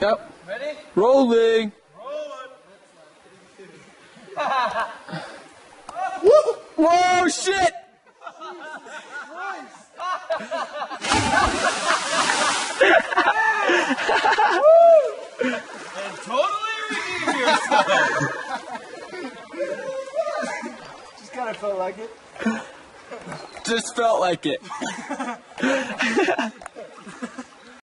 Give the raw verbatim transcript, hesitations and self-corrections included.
Yep. Ready? Rolling. Whoa, shit! And totally redeem yourself. Just kind of felt like it. Just felt like it.